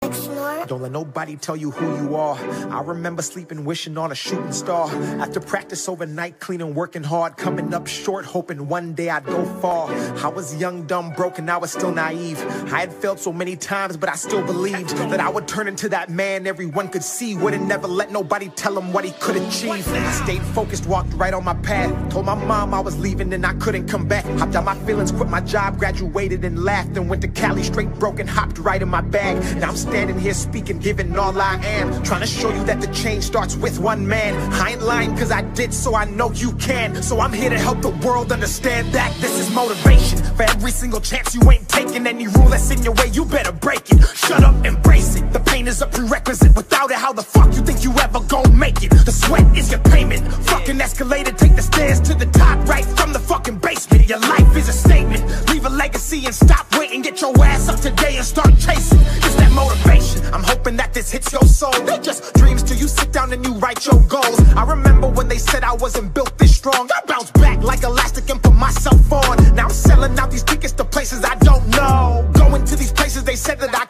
Don't let nobody tell you who you are. I remember sleeping, wishing on a shooting star. After practice overnight, cleaning, working hard, coming up short, hoping one day I'd go far. I was young, dumb, broken, I was still naive. I had failed so many times, but I still believed that I would turn into that man everyone could see. Wouldn't never let nobody tell him what he could achieve. I stayed focused, walked right on my path. Told my mom I was leaving and I couldn't come back. Hopped out my feelings, quit my job, graduated and laughed. And went to Cali straight broken, hopped right in my bag. Now I'm standing here speaking, giving all I am. Trying to show you that the change starts with one man. I ain't lying cause I did, so I know you can. So I'm here to help the world understand that this is motivation. For every single chance you ain't taking, any rule that's in your way, you better break it. Shut up, embrace it. The pain is a prerequisite. Without it, how the fuck you think you ever gon' make it? The sweat is your payment. Fucking escalator, take the stairs to the top, right from the fucking basement. Your life is a statement. Leave a legacy and stop waiting. Get your ass up today and start chasing. It's that motivation. I'm hoping that this hits your soul. They're just dreams till you sit down and you write your goals. I remember when they said I wasn't built this strong. I bounced back like elastic and put myself on. Now I'm selling out these tickets to places I don't know. Going to these places they said that I